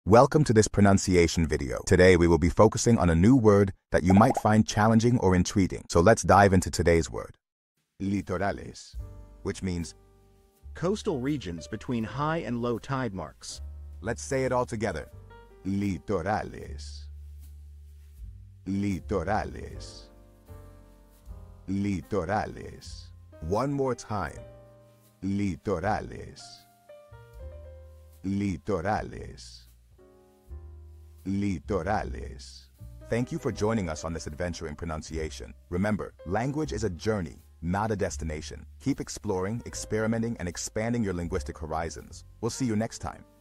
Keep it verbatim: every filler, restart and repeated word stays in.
Welcome to this pronunciation video. Today we will be focusing on a new word that you might find challenging or intriguing. So let's dive into today's word. Litorales, which means coastal regions between high and low tide marks. Let's say it all together. Litorales. Litorales. Litorales. One more time. Litorales. Litorales. Litorales. Thank you for joining us on this adventure in pronunciation. Remember, language is a journey, not a destination. Keep exploring, experimenting, and expanding your linguistic horizons. We'll see you next time.